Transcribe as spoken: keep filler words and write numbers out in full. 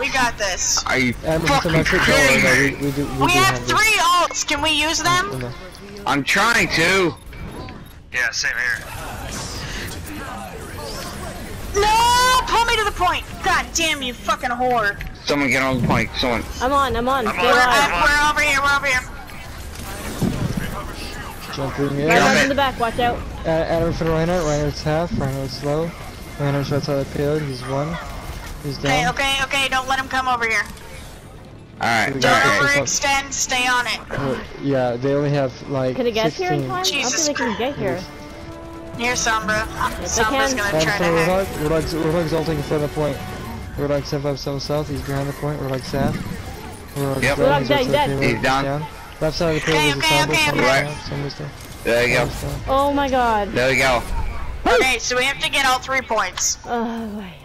We got this. Are you And fucking kidding me? we, we, do, we, We do have have three this. ults. Can we use them? I'm trying to. Yeah, same here. No! Pull me to the point. God damn you, fucking whore. Someone get on the point. Someone. I'm on, I'm on. I'm Stay on, alive. I'm on. We're over here. We're over here. Jumping in. Right Jump up it. in the back, watch out. Uh, Adam for Reinhardt. Reinhardt's half. Reinhardt's low. Reinhardt's right side of the payload. He's one. He's Okay, down. okay, okay. Don't let him come over here. Alright, We Don't got alright. this. overextend. Stay on it. Uh, yeah, they only have like Can it get here in sixteen. time? I don't Jesus think they can get here. Here, Sombra. Yes, I Sombra's can. gonna And try for to hack. Warlock, Warlock's, Warlock's ulting in front of the point. Warlock seven five seven south, he's behind the point. Warlock's half. Warlock's Yep. down, Warlock's he's dead, right he's side dead. of the payload, He's down. Left side of the payload Okay, is a okay, Sombra. okay, Sombra's okay. down, Sombra's down. There you go. Sombra's down. Oh my god. There we go. Okay, so we have to get all three points. Oh, boy.